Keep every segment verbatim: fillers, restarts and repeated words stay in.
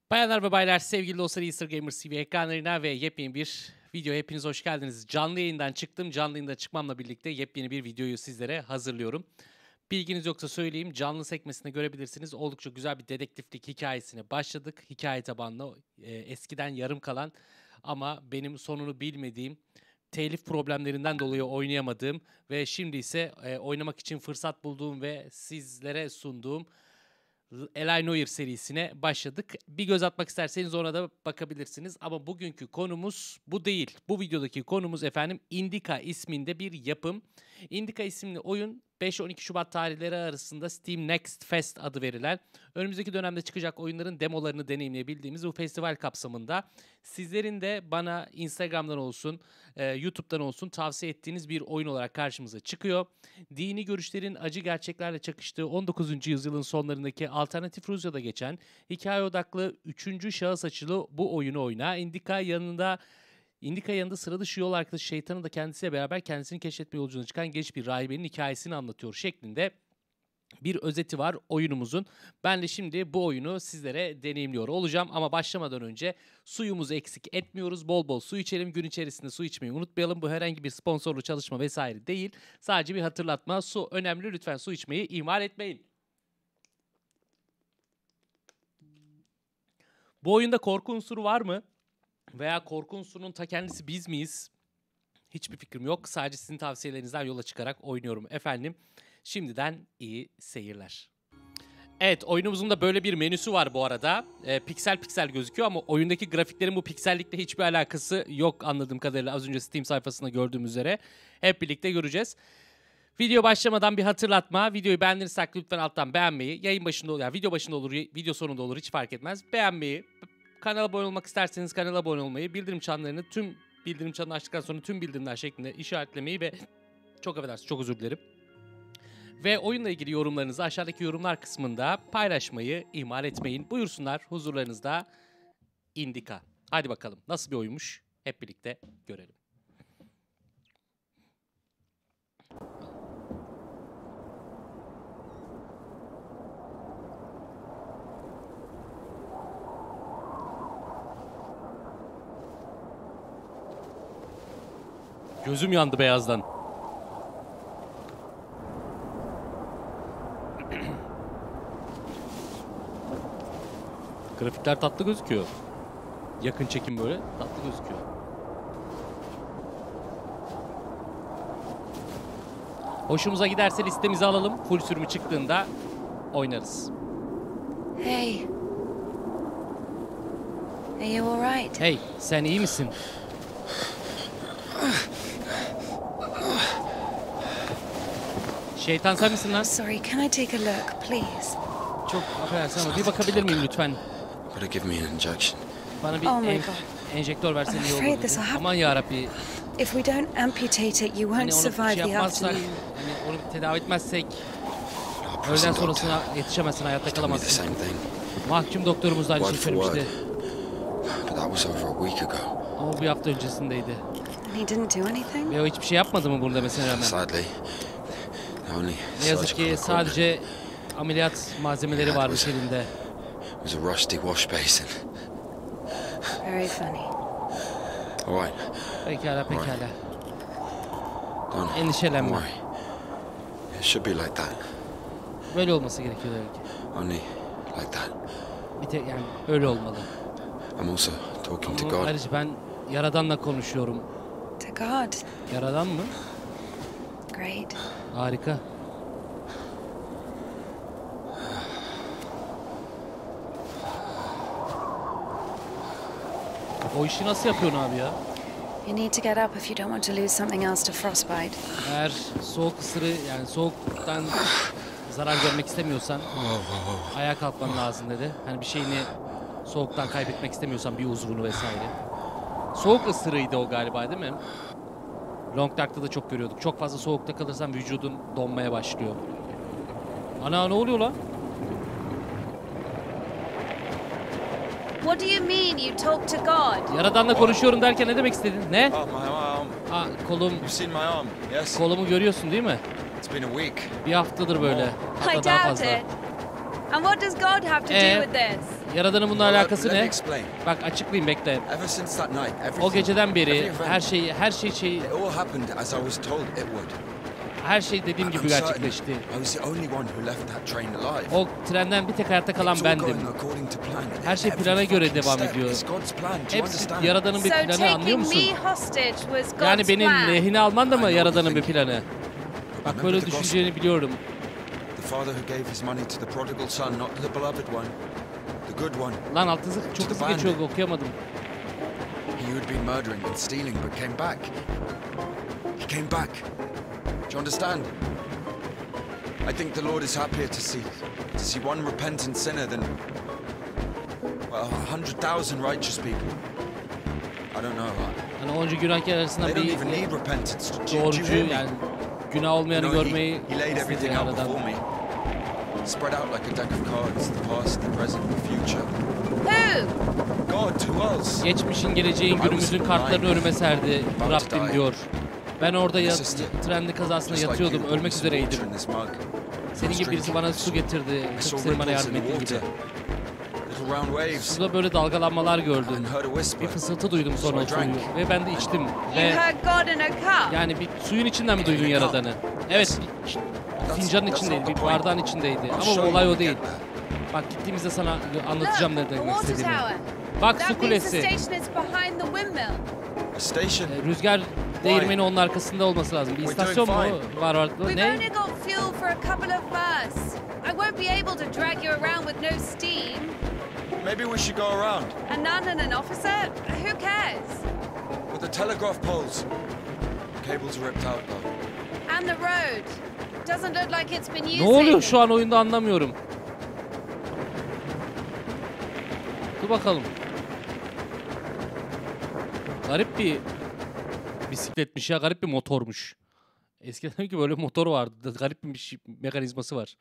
Bayanlar ve baylar, sevgili dostlar, Easter Gamers T V ekranlarına ve yepyeni bir video hepiniz hoş geldiniz. Canlı yayından çıktım. Canlı yayında çıkmamla birlikte yepyeni bir videoyu sizlere hazırlıyorum. Bilginiz yoksa söyleyeyim. Canlı sekmesinde görebilirsiniz. Oldukça güzel bir dedektiflik hikayesine başladık. Hikaye tabanlı, e, eskiden yarım kalan ama benim sonunu bilmediğim, telif problemlerinden dolayı oynayamadığım ve şimdi ise e, oynamak için fırsat bulduğum ve sizlere sunduğum Eli Noir serisine başladık. Bir göz atmak isterseniz ona da bakabilirsiniz. Ama bugünkü konumuz bu değil. Bu videodaki konumuz efendim Indica isminde bir yapım. Indica isimli oyun beş on iki Şubat tarihleri arasında Steam Next Fest adı verilen önümüzdeki dönemde çıkacak oyunların demolarını deneyimleyebildiğimiz bu festival kapsamında sizlerin de bana Instagram'dan olsun, e, YouTube'dan olsun tavsiye ettiğiniz bir oyun olarak karşımıza çıkıyor. Dini görüşlerin acı gerçeklerle çakıştığı on dokuzuncu yüzyılın sonlarındaki alternatif Rusya'da geçen hikaye odaklı üçüncü şahıs açılı bu oyunu oyna. Indica yanında Indica yanında sıra dışı yol arkadaşı şeytanın da kendisiyle beraber kendisini keşfetme yolculuğuna çıkan genç bir rahibenin hikayesini anlatıyor şeklinde bir özeti var oyunumuzun. Ben de şimdi bu oyunu sizlere deneyimliyor olacağım ama başlamadan önce suyumuzu eksik etmiyoruz. Bol bol su içelim. Gün içerisinde su içmeyi unutmayalım. Bu herhangi bir sponsorlu çalışma vesaire değil. Sadece bir hatırlatma. Su önemli. Lütfen su içmeyi ihmal etmeyin. Bu oyunda korku unsuru var mı? Veya korku unsurunun ta kendisi biz miyiz? Hiçbir fikrim yok. Sadece sizin tavsiyelerinizden yola çıkarak oynuyorum efendim. Şimdiden iyi seyirler. Evet, oyunumuzun da böyle bir menüsü var bu arada. Ee, piksel piksel gözüküyor ama oyundaki grafiklerin bu piksellikle hiçbir alakası yok anladığım kadarıyla. Az önce Steam sayfasında gördüğüm üzere. Hep birlikte göreceğiz. Video başlamadan bir hatırlatma. Videoyu beğendiysek lütfen alttan beğenmeyi, yayın başında olur, yani video başında olur, video sonunda olur hiç fark etmez. Beğenmeyi, kanala abone olmak isterseniz kanala abone olmayı, bildirim çanlarını tüm bildirim çanını açtıktan sonra tüm bildirimler şeklinde işaretlemeyi ve çok affedersiniz, çok özür dilerim. Ve oyunla ilgili yorumlarınızı aşağıdaki yorumlar kısmında paylaşmayı ihmal etmeyin. Buyursunlar huzurlarınızda Indica. Hadi bakalım nasıl bir oyunmuş hep birlikte görelim. Gözüm yandı beyazdan. Grafikler tatlı gözüküyor. Yakın çekim böyle tatlı gözüküyor. Hoşumuza giderse listemizi alalım. Full sürümü çıktığında oynarız. Hey. Are you all right? Hey, sen iyi misin? Şeytan sen misin lan? Sorry, can I take a look, please? Çok affedersin ama bir bakabilir miyim lütfen? Bana bir Oh my en, God. enjektör versen iyi I'm afraid olur. this will happen. Aman yarabbi. If we don't amputate it, you won't Hani onu survive şey the yapmazsak, afternoon. hani onu tedavi etmezsek öğleden sonrasına yetişemezsin, hayatta kalamazsın. Mahkum doktorumuz da aynı şeyi söylemişti. Ama bu bir hafta öncesindeydi. And he didn't do anything? Ve o hiçbir şey yapmadı mı bunu demesine rağmen? Ne yazık ki sadece ameliyat malzemeleri varmış elinde. Very funny. Pekala pekala. Endişelenme. Böyle olması gerekiyor belki. Bir tek yani öyle olmalı. Ama ayrıca ben Yaradan'la konuşuyorum. To God. Yaradan mı? Great. Harika. O işi nasıl yapıyorsun abi ya? You need to get up if you don't want to lose something else to frostbite. Eğer soğuk ısırı yani soğuktan zarar görmek istemiyorsan ayağa kalkman lazım dedi. Hani bir şeyini soğuktan kaybetmek istemiyorsan bir uzvunu vesaire. Soğuk ısırığıydı o galiba değil mi? Long Dark'ta da çok görüyorduk. Çok fazla soğukta kalırsan vücudun donmaya başlıyor. Ana ne oluyor lan? What do you mean you talk to God? Yaradan'la konuşuyorum derken ne demek istedin? Ne? Oh, my arm. Aa, kolum. You've seen my arm, yes? Kolumu görüyorsun değil mi? It's been a week. Bir haftadır böyle. I Hatta daha doubt fazla. it. And what does God have to Eh. do with this? Yaradanın bununla alakası ne? Bak açıklayayım, bekle. O geceden beri her şey her şey şey her şey dediğim gibi gerçekleşti. O trenden bir tek hayatta kalan bendim. Her şey plana göre devam ediyor. Hepsi Yaradanın bir planı, anlıyor musun? Yani beni lehine alman da mı Yaradanın bir planı? Bak böyle düşüneceğini biliyorum. Lan alt hızı çok hızlı geçiyor, okuyamadım. He who had been murdering and stealing but came back. He came back. Do you understand? I think the Lord is happier to see to see one repentant sinner than well, a hundred thousand righteous people. I don't know. Hani onca günahkar arasından They don't bir even need repentance. Do you- do you doğrucu, hear me? yani günah olmayanı You know, görmeyi he, he laid istedi everything out Yaradan. before me. Spread out like a deck of cards, the past, the present, the future. Who? God, who else? Geçmişin, geleceğin, günümüzün kartlarını önüme serdi Rabbim diyor. Ben orada ya, trenli kazasında yatıyordum, ölmek üzereydim. Senin gibi birisi bana su getirdi, tıpkı senin bana yardım ettiğin gibi. Suda böyle dalgalanmalar gördüm. Bir fısıltı duydum sonra o suyu ve ben de içtim. You Ve heard God in a cup. yani bir suyun içinden mi duydun Yaradan'ı? Evet, bir fincanın içindeydi, bir bardağın içindeydi. Ama bu olay o değil. Bak gittiğimizde sana anlatacağım ne Look, the demek water istediğimi. tower. Bak su That means the kulesi. station is behind the windmill. A station. E, Rüzgar değirmeni onun arkasında olması lazım. Bir istasyon mu var orada? We've Ne? only got fuel for a couple of bursts. I won't be able to drag you around with no steam. Maybe we should go around. A nun and an officer? Who cares? With the telegraph poles. Cables are ripped out though. And the road. Doesn't look like it's been used Ne oluyor lately. şu an oyunda, anlamıyorum. Dur bakalım. Garip bir bisikletmiş ya, garip bir motormuş. Eskiden ki böyle motor vardı. Garip bir şey, mekanizması var.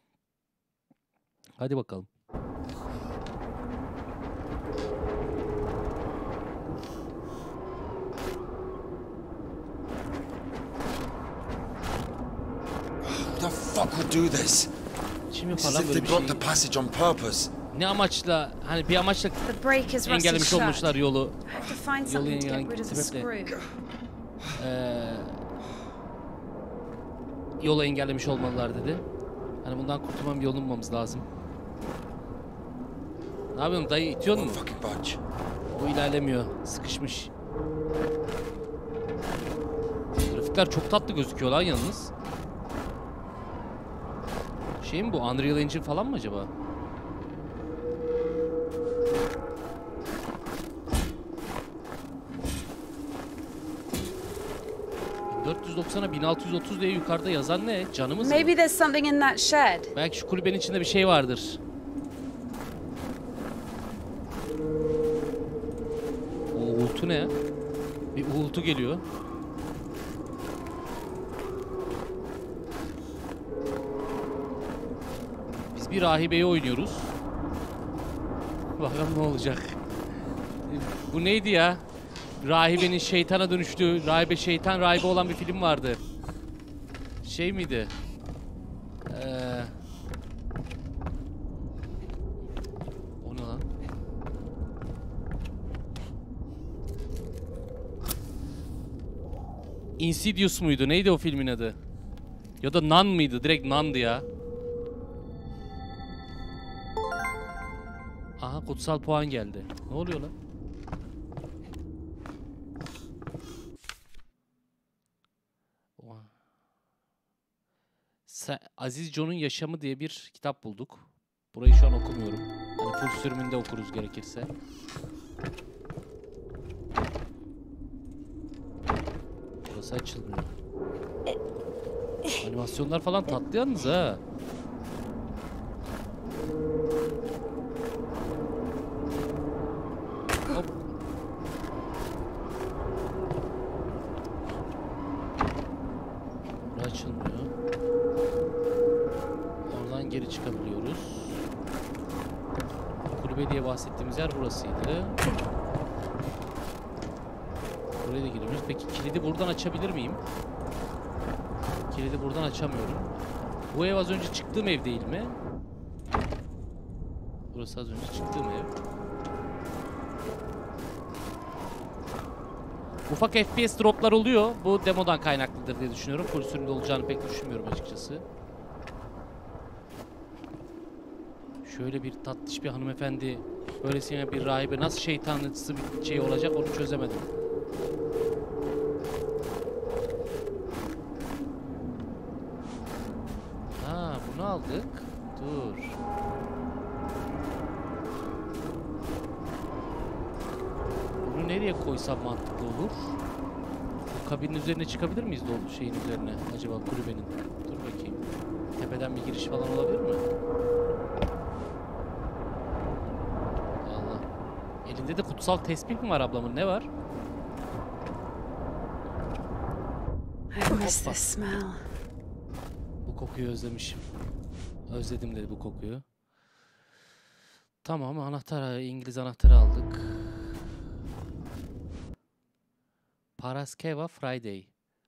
Hadi bakalım. Who the fuck would do this? Kim It's yapar as lan if böyle they bir blocked şey? the passage on purpose. Ne amaçla, hani bir amaçla The brake is rusted engellemiş shut. olmuşlar yolu. I have to find Yolu something to yani get rid of the sebeple. screw. Ee, yolu engellemiş olmalılar dedi. Hani bundan kurtulmam bir yolunu bulmamız lazım. Ne yapıyorsun dayı, itiyorsun mu? Fucking bunch. Bu ilerlemiyor. Sıkışmış. Grafikler çok tatlı gözüküyor lan yalnız. Şey mi bu? Unreal Engine falan mı acaba? dört yüz doksana bin altı yüz otuz diye yukarıda yazan ne? Canımız mı? Maybe there's something in that shed. Belki şu kulübenin içinde bir şey vardır. O uğultu ne ya? Bir uğultu geliyor. Biz bir rahibeyi oynuyoruz. Bakalım ne olacak. Bu neydi ya? Rahibenin şeytana dönüştüğü, rahibe şeytan rahibe olan bir film vardı. Şey miydi? Eee... O ne lan? Insidious muydu? Neydi o filmin adı? Ya da Nun mıydı? Direkt Nun'dı ya. Aha, kutsal puan geldi. Ne oluyor lan? Sa- Aziz John'un Yaşamı diye bir kitap bulduk. Burayı şu an okumuyorum. Hani full sürümünde okuruz gerekirse. Burası açılmıyor. Animasyonlar falan tatlı yalnız ha. Hop. Burası açılmıyor. Oradan geri çıkabiliyoruz. Kulübe diye bahsettiğimiz yer burasıydı. Buraya da giriyoruz. Peki kilidi buradan açabilir miyim? Kilidi buradan açamıyorum. Bu ev az önce çıktığım ev değil mi? Burası az önce çıktığım ev. Ufak F P S droplar oluyor. Bu demodan kaynaklıdır diye düşünüyorum. Full sürümde olacağını pek düşünmüyorum açıkçası. Şöyle bir tatlış bir hanımefendi, böylesine bir rahibe nasıl şeytanlısı bir şey olacak onu çözemedim. Ha, bunu aldık. Dur. Bunu nereye koysam mantıklı olur? Bu kabinin üzerine çıkabilir miyiz dolu şeyin üzerine? Acaba kulübenin. Dur bakayım. Tepeden bir giriş falan olabilir mi? Allah. Elinde de kutsal tesbih mi var ablamın? Ne var? I miss this smell. Bu kokuyu özlemişim. Özledim dedi bu kokuyu. Tamam, anahtar, İngiliz anahtarı aldık. Paraskeva Friday.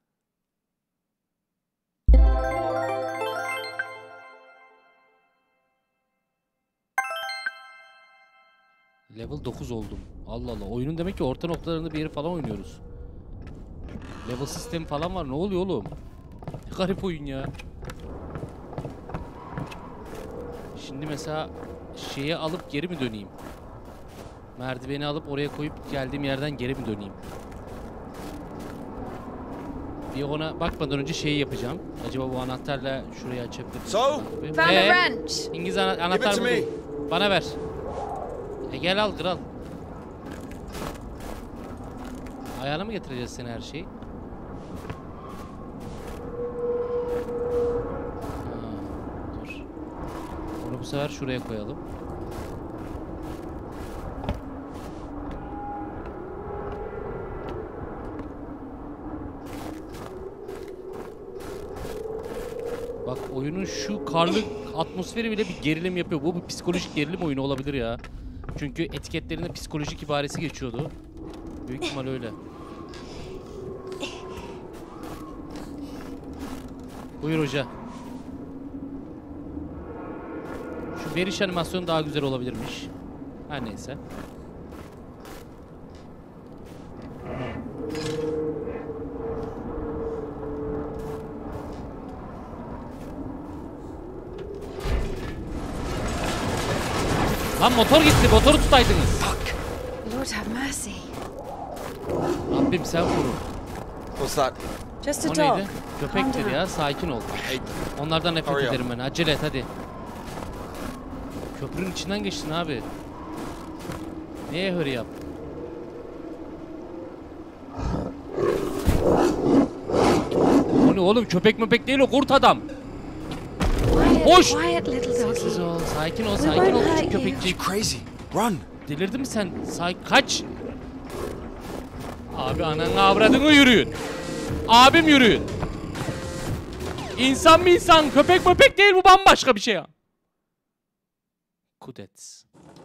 Level dokuz oldum. Allah Allah. Oyunun demek ki orta noktalarında bir yeri falan oynuyoruz. Level sistemi falan var. Ne oluyor oğlum? Ne garip oyun ya. Şimdi mesela şeyi alıp geri mi döneyim? Merdiveni alıp oraya koyup geldiğim yerden geri mi döneyim? Bir ona bakmadan önce şeyi yapacağım. Acaba bu anahtarla şurayı açabilir miyim? So? Found a Ee, wrench. İngiliz ana Give anahtar it to me. buldum. Bana ver. E gel al kral. Ayağına mı getireceğiz seni her şeyi? Ha, dur. Bunu bu sefer şuraya koyalım. Bak oyunun şu karlı atmosferi bile bir gerilim yapıyor. Bu bir psikolojik gerilim oyunu olabilir ya. Çünkü etiketlerinde psikolojik ibaresi geçiyordu. Büyük ihtimal öyle. Buyur hoca. Şu veriş animasyonu daha güzel olabilirmiş. Her neyse. Lan motor gitti. Motoru tutaydınız. Lord have mercy. Rabbim sen koru. What's that? Just a O dog. neydi? Calm Köpektir down. ya. Sakin ol. Hate them. Onlardan nefret Hurry up. ederim ben. Acele et hadi. Köprünün içinden geçtin abi. Neye hurry yap? O ne oğlum? Köpek möpek değil o. Kurt adam. Quiet, Hoş. quiet little Sessiz doggy. ol. Sakin ol. We Sakin ol. won't Küçük hurt you. köpekçik. You crazy? Run! Delirdin mi sen? Say kaç. Abi ananı avradını yürüyün. Abim yürüyün. İnsan mı insan? Köpek möpek değil, bu bambaşka bir şey ya. Kudets.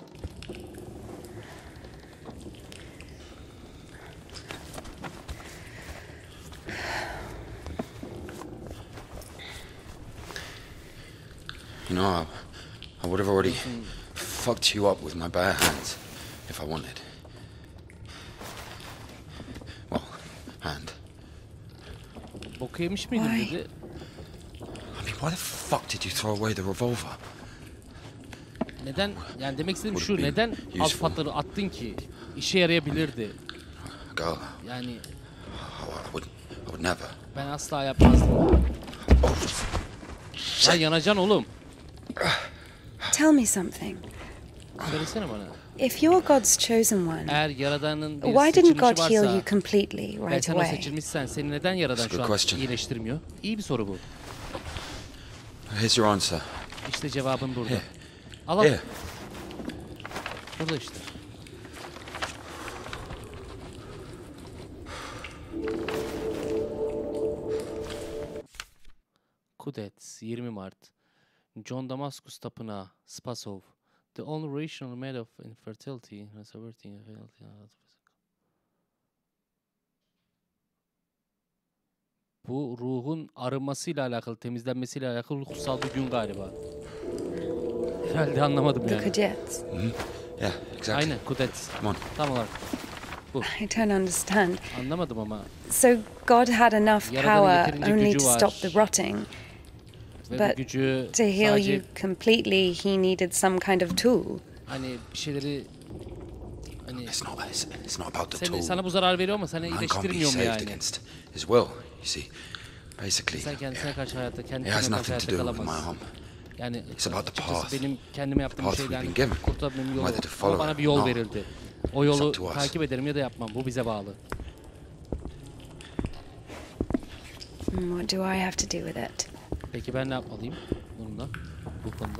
You know, I, I would have already fucked you up with my bare hands if I wanted. Well, hand. Boku yemiş miydin Vay. dedi. I mean, why the fuck did you throw away the revolver? Neden? Yani demek istediğim Would şu, it be neden useful? alfatları attın ki? İşe yarayabilirdi. Girl, Yani oh, I would, I would never. ben asla yapmazdım. Lan yanacaksın oğlum. Tell me something. Söylesene bana. If you're God's chosen one, Eğer Yaradan'ın bir why didn't seçilmişi God heal varsa, you completely ben right sen o away? seçilmişsen seni neden Yaradan That's a şu good an question. iyileştirmiyor? İyi bir soru bu. Here's your answer. İşte cevabın burada. Here. Al al. Here. Burada işte. Kudets, yirmi Mart. John Damascus Tapınağı, Spasov. The only rational made of infertility, reserving infertility. Bu ruhun arınmasıyla alakalı, temizlenmesiyle alakalı kutsal bir gün galiba. geldi anlamadım The yani. Kudets. Yeah, exactly. Aynen Kudets. Come on. Tam olarak. I don't understand. Anlamadım ama. So God had enough Yaradanın power yeterince only gücü to var. stop the rotting. Ve bu But gücü to heal sadece you completely, he needed some kind of tool. hani bir şeyleri hani It's not, it's, it's not about the seni, tool. sana bu zarar veriyor ama seni Man can't be iyileştirmiyor mu saved yani? against his will, you see. Basically, Sen kendisine karşı hayatta, it kendine has karşı nothing to hayatta do with my kalamaz. arm. Yani It's about the açıkçası path. benim kendime yaptığım path we've şeyden been given. kurtulabilmem yolu. Whether to Ama follow bana it bir or yol not. verildi. O It's yolu up to us. takip ederim ya da yapmam. Bu bize bağlı. Hmm, What do I have to do with it? Peki ben ne yapmalıyım bununla? Bu konuda.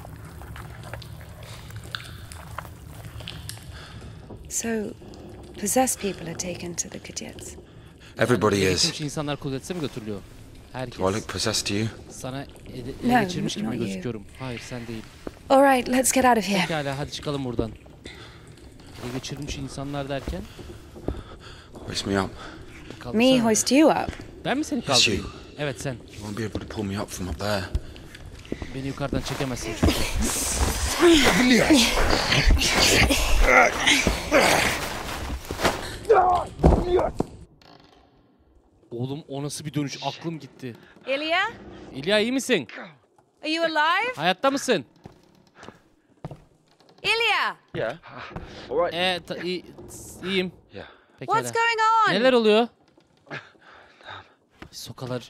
So, possessed people are taken to the Kudets. Everybody Ele is. geçirmiş insanlar kudretse mi götürülüyor? Herkes. Do I look possessed to you? Sana ele, ele No, geçirmiş gibi mi not you. gözüküyorum? Hayır sen değil. All right, let's get out of here. Pekala hadi çıkalım buradan. Ele geçirmiş insanlar derken Hoist me up. kaldırsana. Me hoist you up. Ben mi seni Yes, kaldırayım? you. Evet sen. You won't be able to pull me up from up there. Beni yukarıdan çekemezsin çünkü. Oğlum o nasıl bir dönüş? Aklım gitti. Ilya? İlya iyi misin? Are you alive? Hayatta mısın? Ilya! Yeah. All right. Ee, ta- iyi- iyiyim. Yeah. Pekala. What's going on? Neler oluyor? Sokalar.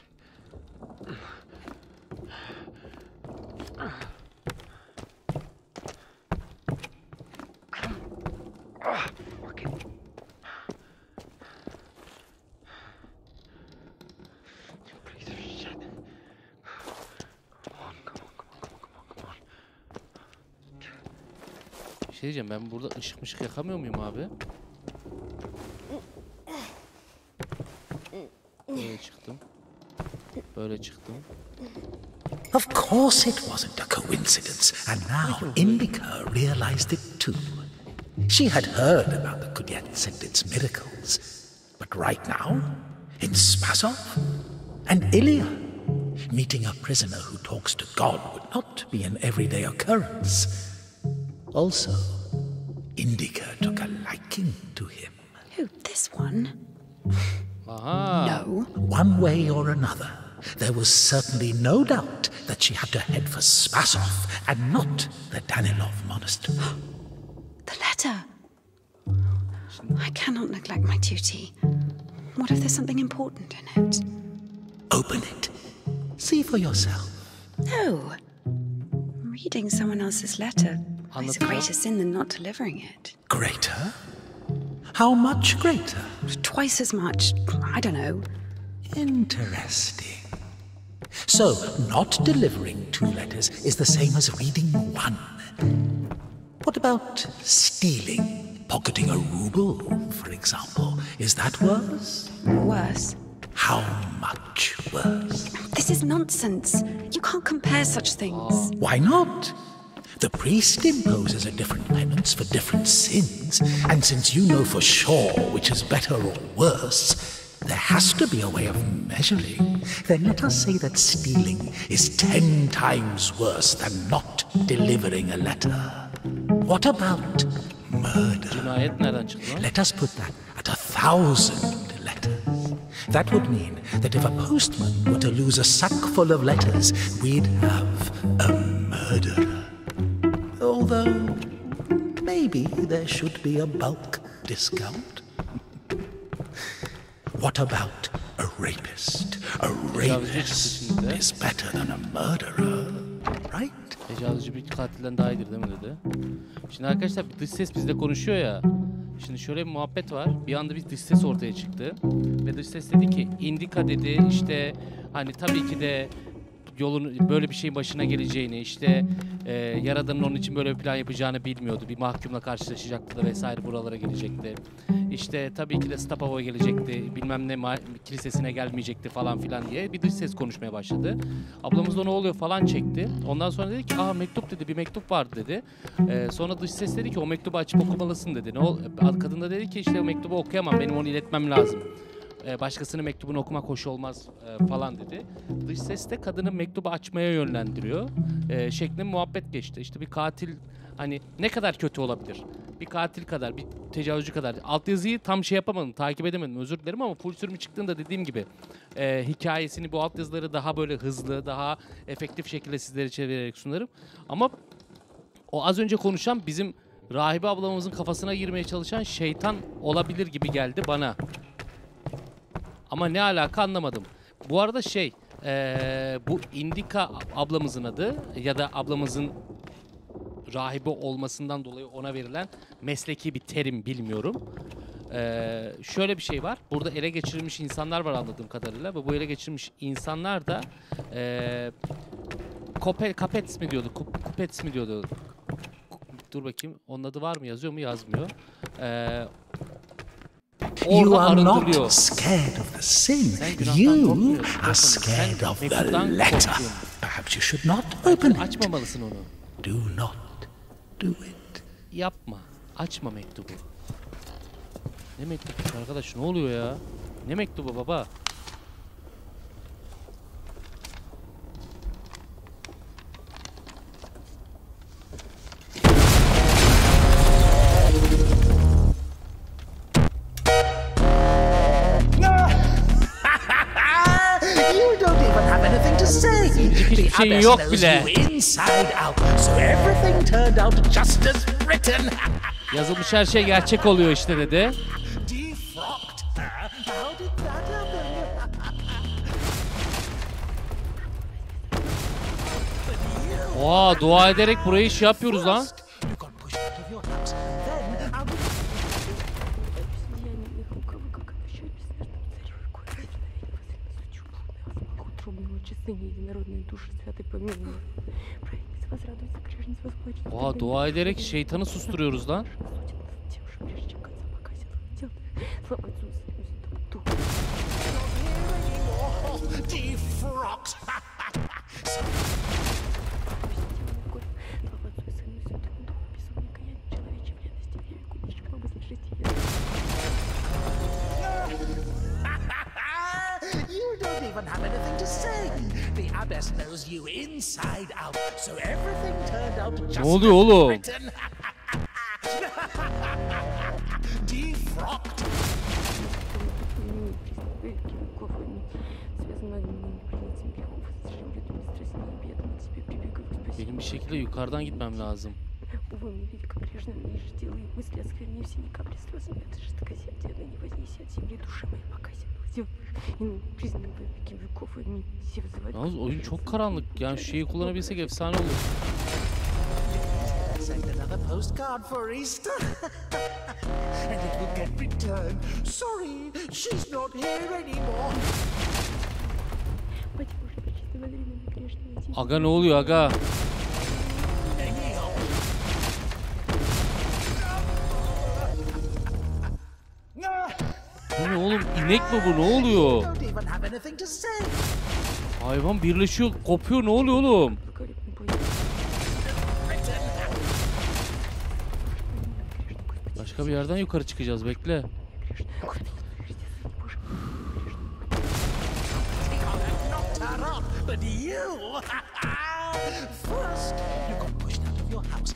Bir şey diyeceğim, ben burada ışık mışık yakamıyor muyum abi? Böyle çıktım. Böyle çıktım. Of course it wasn't a coincidence, and now Indica realized it too. She had heard about the Kudets and its miracles, but right now, in Spasov and Ilya, meeting a prisoner who talks to God would not be an everyday occurrence. Also, Indica took a liking to him. Who, this one? Aha. No. One way or another, there was certainly no doubt that she had to head for Spasov and not the Danilov monastery. The letter. I cannot neglect my duty. What if there's something important in it? Open it. See for yourself. No. Reading someone else's letter is a Anlatıyor. greater sin than not delivering it. Greater? How much greater? Twice as much. I don't know. Interesting. So, not delivering two letters is the same as reading one. What about stealing? Pocketing a ruble, for example. Is that worse? Worse. How much worse? This is nonsense. You can't compare such things. Why not? The priest imposes a different penance for different sins, and since you know for sure which is better or worse, there has to be a way of measuring. Then let us say that stealing is ten times worse than not delivering a letter. What about murder? Cinayet nereden çıktı lan? Let us put that at a thousand letters. That would mean that if a postman were to lose a sack full of letters, we'd have a murderer. Although, maybe there should be a bulk discount. What about a rapist? A rapist is better than a murderer, right? Tecavüzcü bir katilden daha iyidir değil mi dedi. Şimdi arkadaşlar dış ses bizle konuşuyor ya. Şimdi şöyle bir muhabbet var. Bir anda bir dış ses ortaya çıktı. Ve dış ses dedi ki Indica dedi işte hani tabii ki de yolun böyle bir şeyin başına geleceğini işte e, Yaradan'ın onun için böyle bir plan yapacağını bilmiyordu. Bir mahkumla karşılaşacaktı da vesaire buralara gelecekti. İşte tabii ki de Stapov'a gelecekti. Bilmem ne ma- kilisesine gelmeyecekti falan filan diye bir dış ses konuşmaya başladı. Ablamız da ne oluyor falan çekti. Ondan sonra dedi ki aa mektup dedi bir mektup vardı dedi. E, sonra dış ses dedi ki o mektubu açıp okumalısın dedi. Ne ol- Kadın da dedi ki işte o mektubu okuyamam benim onu iletmem lazım. e, başkasının mektubunu okumak hoş olmaz e, falan dedi. Dış ses de kadını mektubu açmaya yönlendiriyor. E, şeklinde muhabbet geçti. İşte bir katil hani ne kadar kötü olabilir? Bir katil kadar, bir tecavüzcü kadar. Altyazıyı tam şey yapamadım, takip edemedim, özür dilerim ama full sürümü çıktığında dediğim gibi e, hikayesini, bu altyazıları daha böyle hızlı, daha efektif şekilde sizlere çevirerek sunarım. Ama o az önce konuşan bizim rahibe ablamızın kafasına girmeye çalışan şeytan olabilir gibi geldi bana. Ama ne alaka anlamadım. Bu arada şey, ee, bu Indika ablamızın adı ya da ablamızın rahibe olmasından dolayı ona verilen mesleki bir terim bilmiyorum. Ee, şöyle bir şey var. Burada ele geçirilmiş insanlar var anladığım kadarıyla ve bu ele geçirilmiş insanlar da ee, Kope, Kapets mi diyordu? Kupets mi diyordu? Dur bakayım. Onun adı var mı? Yazıyor mu? Yazmıyor. Ee, You orada are arındırılıyor. not scared of the sin. Sen günahtan You korkmuyorsun, are korkmuyorsun. scared Sen of the mektuptan letter. korkuyorsun. Perhaps you should not open it. Açmamalısın onu. Do not do it. Yapma. Açma mektubu. Ne mektubu arkadaş? Ne oluyor ya? Ne mektubu baba? You don't even have anything to say. Hiçbir The şeyin abbess yok knows bile. you inside out, so everything turned out just as written. Yazılmış her şey gerçek oluyor işte dedi. Defrocked her? How did that happen? Oha, dua ederek burayı şey yapıyoruz lan. You got pushed out of your house. Then out of Oha, dua ederek şeytanı susturuyoruz lan. defrocked. You don't even have anything to say. The abbess knows you inside out, so everything turned out just Ne oluyor oğlum? as written. Defrocked. Benim bir şekilde yukarıdan gitmem lazım. Увы, мы ведь как грешные лишь дело и мысли оскверни все ни капли слез нет. Жестокосердие, да не вознеси от земли души моей, пока сделаю. И ну, признаны во веки веков, и не все вызывают... Yalnız oyun çok karanlık. Yani şu şeyi kullanabilsek efsane olur. Send another postcard for Easter. And it will get returned. Sorry, she's not here anymore. Мать Божия, пречистой Валериной грешной найти. Aga ne oluyor aga? Bu ne oğlum? İnek mi bu? Ne oluyor? Don't even have anything to say. Hayvan birleşiyor, kopuyor. Ne oluyor oğlum? Великолепный бой. Başka bir yerden yukarı çıkacağız. Bekle. Knocked her up, but you... First, you got pushed out of your house.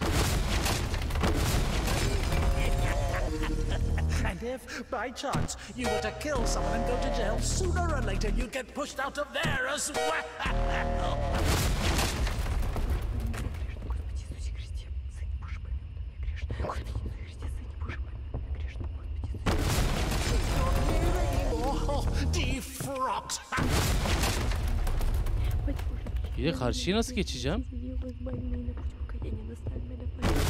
And if, by chance, you were to kill someone and go to jail, sooner or later you'd get pushed out of there as well. Господи Иисусе Христе, Сыне Божий, помилуй меня грешную. Господи Иисусе Христе, Сыне Божий, помилуй меня грешную. Господи Иисусе. Defrocked. Мать Божия, Bir de karşıya nasıl geçeceğim? Его избави меня на путь покаяния, наставь меня на путь.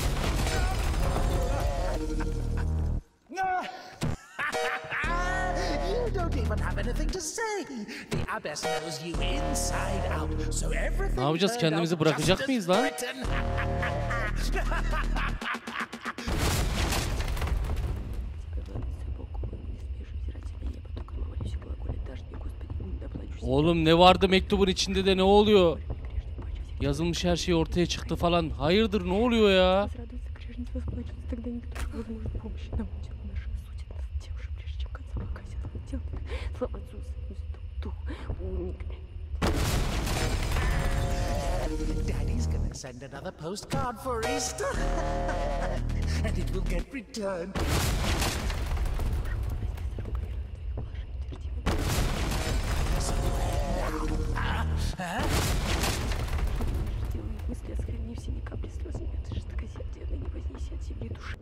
You don't even have anything to say. The abbess knows you inside out, so everything. Ne yapacağız? turned Kendimizi out bırakacak just mıyız as lan? written. Oğlum ne vardı mektubun içinde de ne oluyor? Yazılmış her şey ortaya çıktı falan. Hayırdır ne oluyor ya? Возрадуется грешница, восплачется, тогда никто же возможно помощи нам, дело наше осудит нас, тем же, прежде чем конца покаяния. сделать. Слава Отцу, Сыну, Святому Духу. Уникальный. Daddy's gonna send another postcard for Easter. And it will get returned. Делай мысли, оскверни все ни капли слез, нет, жестокосердия, да не вознеси от земли души.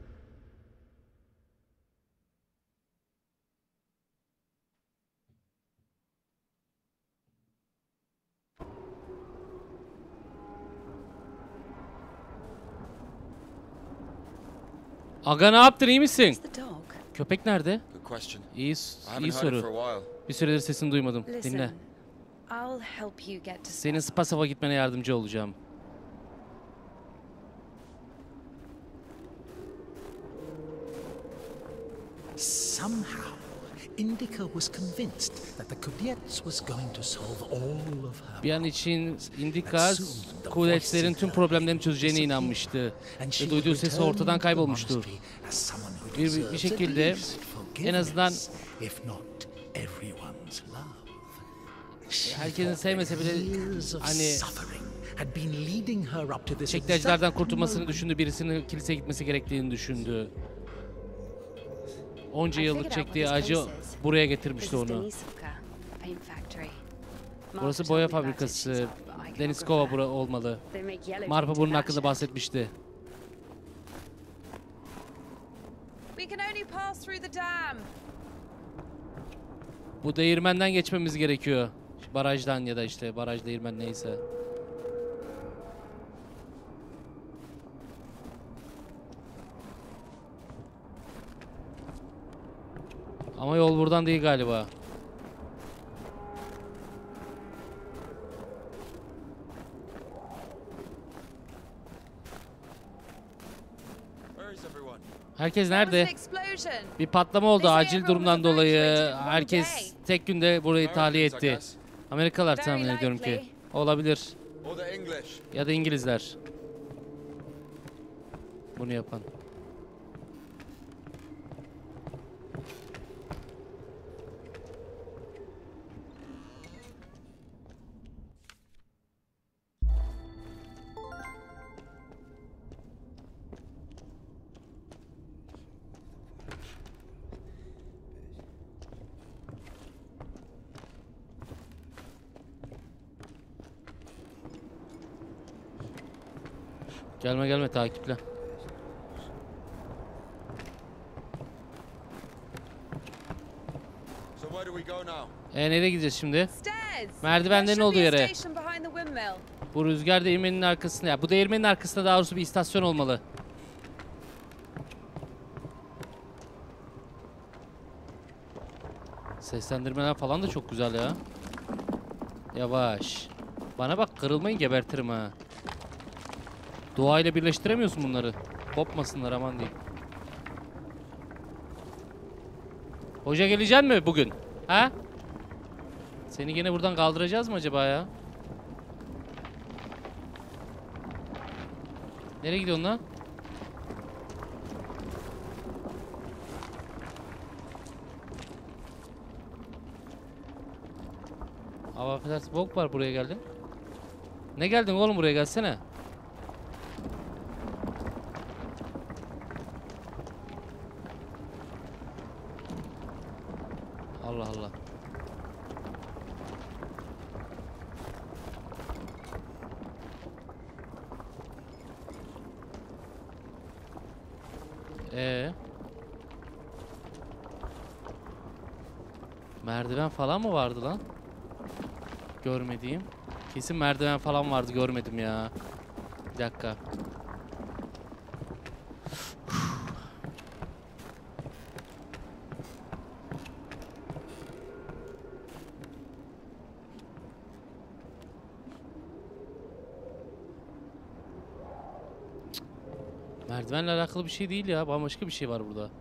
Aga ne yaptın, iyi misin? Where's the dog? Köpek nerede? Good question. İyi, I iyi haven't heard it for soru. a while. Bir süredir sesini duymadım. Dinle. Listen, I'll help you get to Senin Spasov'a gitmene yardımcı olacağım. Somehow, Indica was convinced that the Kudets was going to solve all of her Bir an için Indika, Kudetslerin tüm problemlerini çözeceğine inanmıştı. Ve duyduğu sesi ortadan kaybolmuştu. Bir, bir şekilde en azından herkesin sevmese bile hani çektiricilerden kurtulmasını düşündü, birisinin kiliseye gitmesi gerektiğini düşündü. Onca yıllık çektiği acı buraya getirmişti onu. Burası boya fabrikası. Deniskova bura olmalı. Marfa bunun hakkında bahsetmişti. We can only pass through the dam. Bu değirmenden geçmemiz gerekiyor. Barajdan ya da işte baraj değirmen neyse. Ama yol buradan değil galiba. Where is everyone? Herkes There was an nerede? explosion. Bir patlama oldu They say acil everyone durumdan was dolayı. evacuated in one Herkes day. tek günde burayı tahliye Americans, I etti. guess. Amerikalılar Very tahmin ediyorum ki. likely. Olabilir. Or the English. Ya da İngilizler. Bunu yapan. Gelme gelme takiple. So where do we go now? E nereye gideceğiz şimdi? Stairs. Merdivenlerin There should olduğu be a yere. station behind the windmill. Bu rüzgar değirmeninin arkasında. Ya bu değirmenin arkasında daha doğrusu bir istasyon olmalı. Seslendirmeler falan da çok güzel ya. Yavaş. Bana bak, kırılmayı gebertirim ha. Doğayla birleştiremiyorsun bunları. Kopmasınlar aman diyeyim. Hoca gelecek mi bugün? Ha? Seni gene buradan kaldıracağız mı acaba ya? Nereye gidiyorsun lan? Hava affedersin, bok var buraya geldin. Ne geldin oğlum, buraya gelsene. Allah Allah. Ee. Merdiven falan mı vardı lan? Görmediğim. Kesin merdiven falan vardı, görmedim ya. Bir dakika. Merdivenle alakalı bir şey değil ya. Bambaşka bir şey var burada.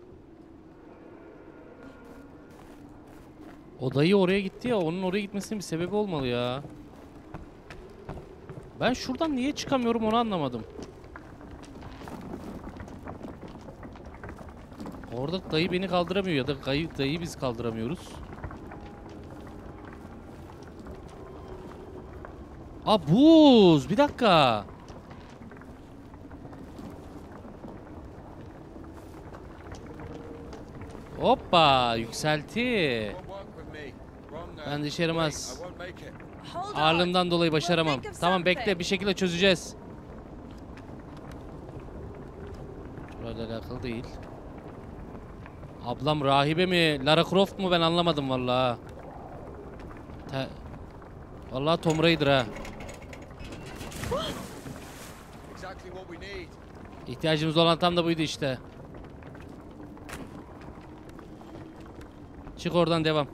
O dayı oraya gitti ya. Onun oraya gitmesinin bir sebebi olmalı ya. Ben şuradan niye çıkamıyorum onu anlamadım. Orada dayı beni kaldıramıyor ya da dayı, dayı biz kaldıramıyoruz. Aa buz. Bir dakika. Hoppa yükselti. Ben de işe yaramaz. Hold on. Ağırlığımdan dolayı başaramam. Tamam bekle bir şekilde çözeceğiz. Burayla alakalı değil. Ablam rahibe mi? Lara Croft mu? Ben anlamadım vallahi. Te vallahi Tomb Raider ha. İhtiyacımız olan tam da buydu işte. Çık oradan devam.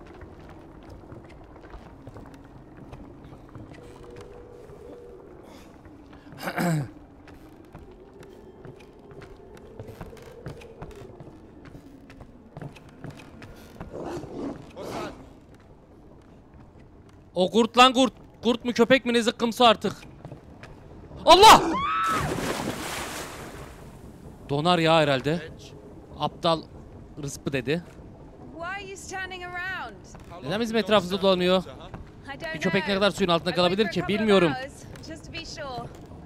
O kurt lan kurt. Kurt mu köpek mi ne zıkkımsı artık. Allah! Donar ya herhalde. Aptal rızpı dedi. Why are you standing around? Neden bizim etrafımızda dolanıyor? I don't Bir köpek ne know. kadar suyun altında I kalabilir went for ki a couple of bilmiyorum. hours, just to be sure.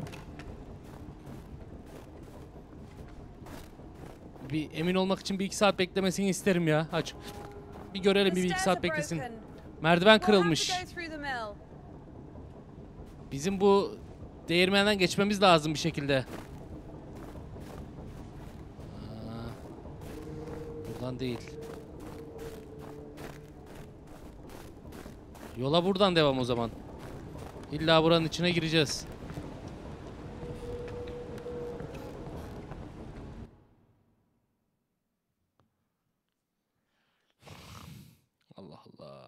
Bir emin olmak için bir iki saat beklemesini isterim ya. Aç. Bir görelim bir, bir iki stairs saat are beklesin. broken. Merdiven We'll have to kırılmış. go through the mill. Bizim bu değirmenden geçmemiz lazım bir şekilde. Aa, buradan değil. Yola buradan devam o zaman. İlla buranın içine gireceğiz. Allah Allah.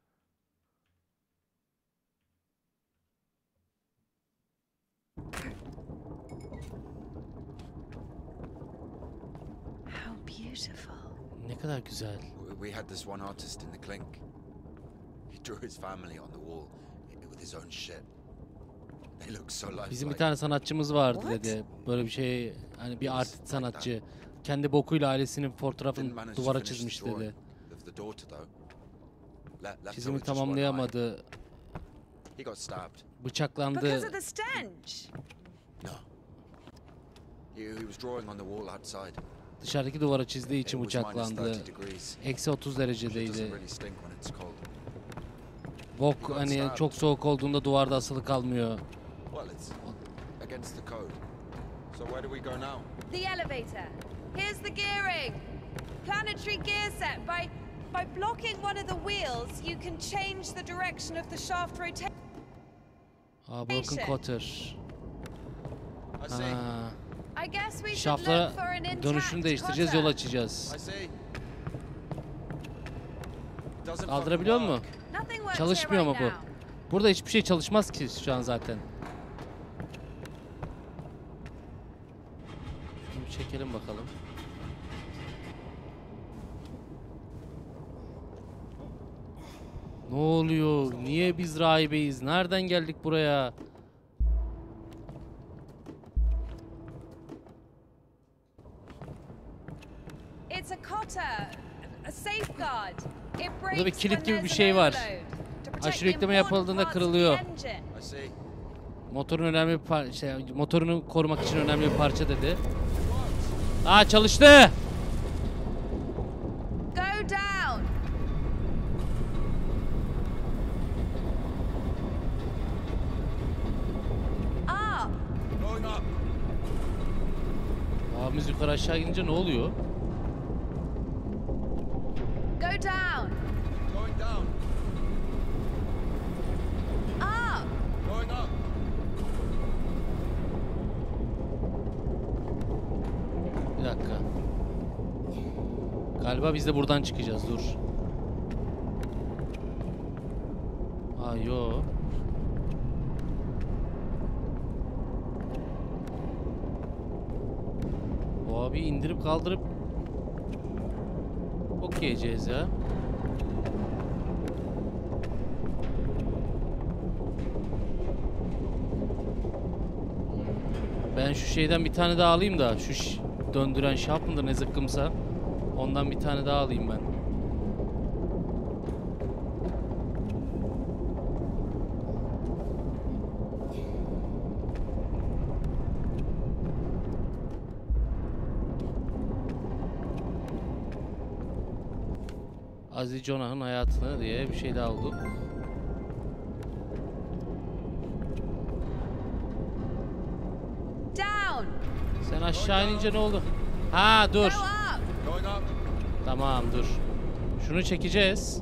How beautiful. Ne kadar güzel. We had this one artist in the clink. He drew his family on the wall with his own shit. They look so lifelike. Bizim bir tane sanatçımız vardı dedi. Böyle bir şey hani bir artist sanatçı. Kendi bokuyla ailesinin fotoğrafını duvara çizmiş dedi. Çizimi tamamlayamadı. He got stabbed. Bıçaklandı. Because of the stench. No. He, he was drawing on the wall outside. Dışarıdaki duvara çizdiği için It was minus bıçaklandı. thirty degrees. Eksi otuz Shit derecedeydi. doesn't really stink when it's cold. Bok hani çok soğuk olduğunda duvarda asılı kalmıyor. Well, it's against the code. So where do we go now? The elevator. Here's the gearing. Planetary gear set. By by blocking one of the wheels, you can change the direction of the shaft rotation. Aa, Broken Quarter. I see. Ha, I guess we should şaftlara look for an intact dönüşünü değiştireceğiz, cutter. yol açacağız. I see. Doesn't Kaldırabiliyor fucking mu? work. Nothing works Çalışmıyor here mu bu? right now. Burada hiçbir şey çalışmaz ki şu an zaten. Şimdi çekelim bakalım. Ne oluyor? Niye biz rahibeyiz? Nereden geldik buraya? It's a cotter, a safeguard. It breaks Burada bir kilit when gibi bir there's şey an var. overload to protect Aşırı the yükleme important yapıldığında parts of the kırılıyor. engine. I see. Motorun önemli bir par şey, motorunu korumak için önemli bir parça dedi. Aa çalıştı. Go down. Up. Going up. Abimiz yukarı aşağı gidince ne oluyor? Go down. Going down. Up. Going up. Bir dakika. Galiba biz de buradan çıkacağız. Dur. Aa yo. Bu abi indirip kaldırıp bok yiyeceğiz ya. Ben şu şeyden bir tane daha alayım da şu ş- döndüren şap mıdır ne zıkkımsa. Ondan bir tane daha alayım ben. Aziz Jonah'ın hayatını diye bir şey daha oldu. Down. Sen aşağı inince ne oldu? Ha dur. Go up. Going up. Tamam dur. Şunu çekeceğiz.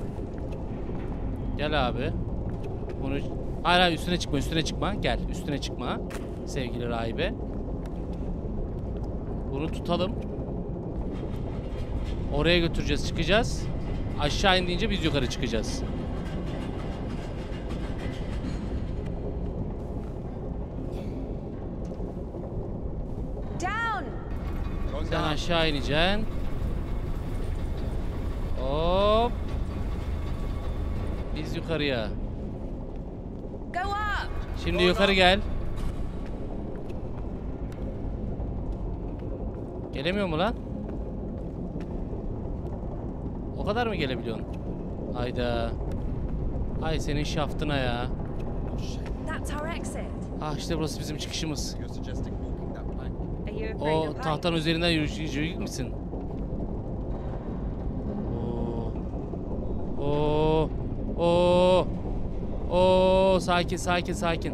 Gel abi. Bunu... Hayır hayır üstüne çıkma üstüne çıkma. Gel üstüne çıkma. Sevgili rahibe. Bunu tutalım. Oraya götüreceğiz çıkacağız. Aşağı indiğince biz yukarı çıkacağız. Down. Going Sen down. aşağı ineceksin. Hop. Biz yukarıya. Go up. Şimdi yukarı gel. Gelemiyor mu lan? O kadar mı gelebiliyorsun? Hayda. Ay senin şaftına ya. Oh, shit. That's our exit. Ah işte burası bizim çıkışımız. You're suggesting walking that plank. Are you afraid O of heights? tahtanın üzerinden yürüyecek misin? Oo. Oo. Oo. Oo. Sakin, sakin, sakin.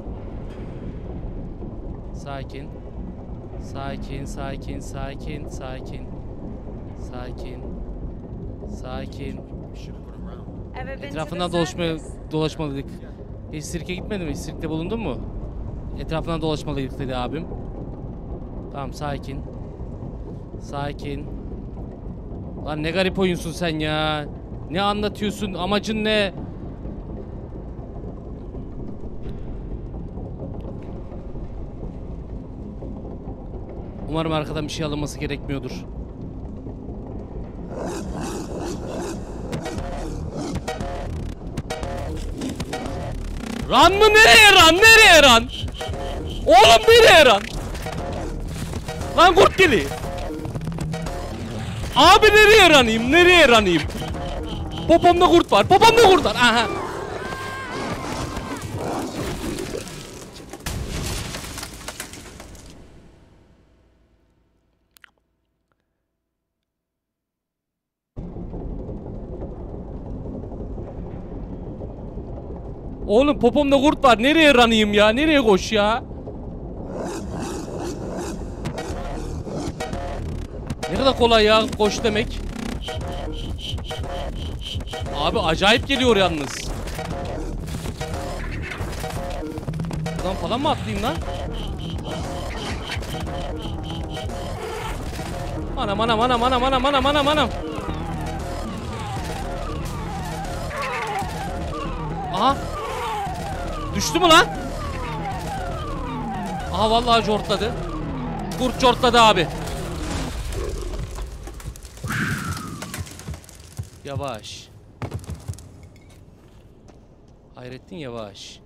Sakin. Sakin, sakin, sakin, sakin. Sakin. Sakin. We should have gone around. Ever been to the Etrafından dolaşmaya circus? dolaşmalıydık. Hiç sirke gitmedin mi? Hiç sirkte bulundun mu? Etrafından dolaşmalıydık dedi abim. Tamam sakin. Sakin. Lan ne garip oyunsun sen ya. Ne anlatıyorsun? Amacın ne? Umarım arkadan bir şey alınması gerekmiyordur. Ran mı? Nereye ran? Nereye ran? Oğlum nereye ran? Lan kurt geliyor. Abi nereye ranayım? Nereye ranayım? Popomda kurt var. Popomda kurt var. Aha. Oğlum popomda kurt var. Nereye ranayım ya? Nereye koş ya? Ne kadar kolay ya koş demek. Abi acayip geliyor yalnız. Buradan falan mı atlayayım lan? Anam anam anam anam anam anam anam anam. Aha. Düştü mü lan? Aha vallahi cortladı. Kurt cortladı abi. Yavaş. Hayrettin yavaş.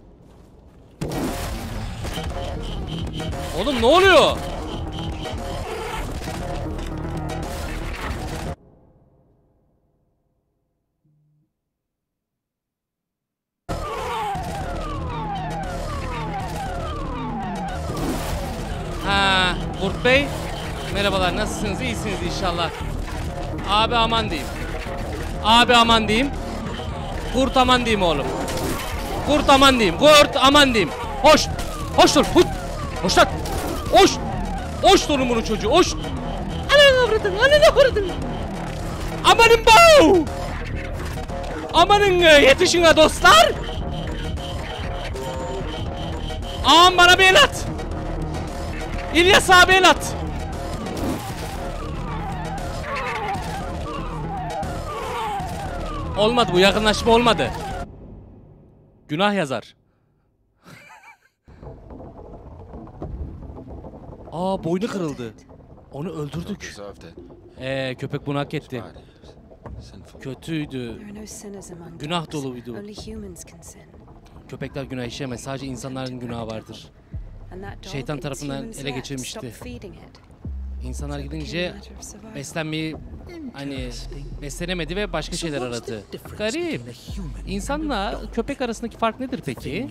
Oğlum ne oluyor? Ha, Kurt Bey. Merhabalar, nasılsınız? İyisiniz inşallah. Abi aman diyeyim. Abi aman diyeyim. Kurt aman diyeyim oğlum. Kurt aman diyeyim. Kurt aman diyeyim. Hoş. Hoş dur. Hoş. Hoş lan. Hoş. Hoş torumunun çocuğu. Hoş. Ananı avradın. Ananı avradın. Amanın bu. Amanın yetişin ha dostlar. Aman bana bir el at. İlyas abi el at. Olmadı bu, yakınlaşma olmadı. Günah yazar. Aa boynu kırıldı. Onu öldürdük. Deserved it. Ee köpek bunu hak etti. Bad. Sinful. Kötüydü. There are no sinners among Günah dogs. doluydu. Only humans can sin. Köpekler günah işlemez. Sadece insanların günahı vardır. And that dog Şeytan in its tarafından human's ele lap geçirmişti. stopped feeding it. İnsanlar gidince beslenmeyi hani beslenemedi ve başka şeyler aradı. Garip. İnsanla köpek arasındaki fark nedir peki?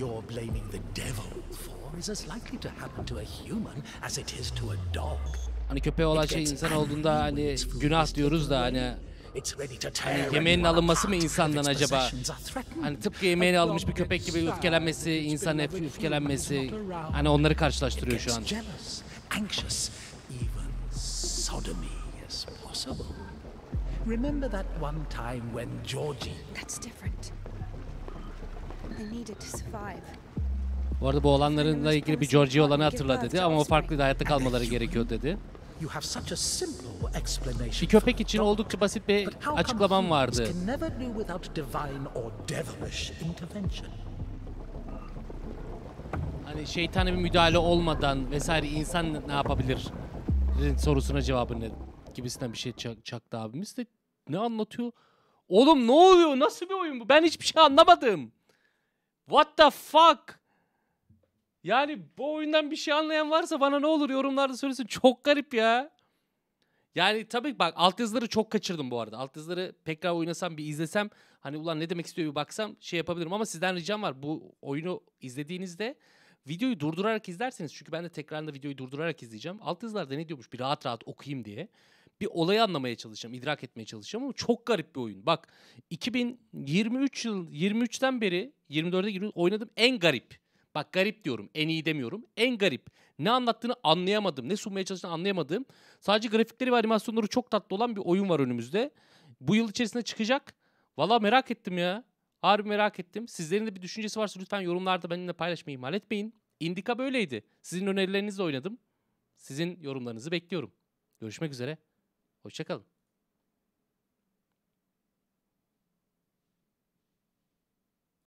Hani köpeğe olan şey insan olduğunda hani günah diyoruz da hani Hani yemeğinin alınması mı insandan acaba? Hani tıpkı yemeğine alınmış bir köpek gibi öfkelenmesi, insan hep öfkelenmesi. Hani onları karşılaştırıyor şu an. Remember that one time when Georgie... That's different. They needed to survive. Bu arada bu olanlarla ilgili bir Georgie olanı hatırla dedi ama o farklıydı, hayatta kalmaları gerekiyor dedi. Bir köpek için oldukça basit bir açıklamam vardı. Hani şeytani bir müdahale olmadan vesaire insan ne yapabilir sorusuna cevabı ne gibisinden bir şey çak, çaktı abimiz de. Ne anlatıyor? Oğlum ne oluyor? Nasıl bir oyun bu? Ben hiçbir şey anlamadım. What the fuck? Yani bu oyundan bir şey anlayan varsa bana ne olur yorumlarda söylesin. Çok garip ya. Yani tabii bak altyazıları çok kaçırdım bu arada. Altyazıları tekrar oynasam bir izlesem hani ulan ne demek istiyor bir baksam şey yapabilirim. Ama sizden ricam var bu oyunu izlediğinizde videoyu durdurarak izlerseniz. Çünkü ben de tekrarında videoyu durdurarak izleyeceğim. Altyazılarda ne diyormuş bir rahat rahat okuyayım diye. Bir olayı anlamaya çalışacağım, idrak etmeye çalışacağım ama çok garip bir oyun. Bak iki bin yirmi üç yıl yirmi üçten beri yirmi dörde girdim oynadığım en garip. Bak garip diyorum, en iyi demiyorum. En garip. Ne anlattığını anlayamadım, ne sunmaya çalıştığını anlayamadım. Sadece grafikleri ve animasyonları çok tatlı olan bir oyun var önümüzde. Bu yıl içerisinde çıkacak. Valla merak ettim ya. Harbi merak ettim. Sizlerin de bir düşüncesi varsa lütfen yorumlarda benimle paylaşmayı ihmal etmeyin. Indica böyleydi. Sizin önerilerinizle oynadım. Sizin yorumlarınızı bekliyorum. Görüşmek üzere. Hoşça kalın.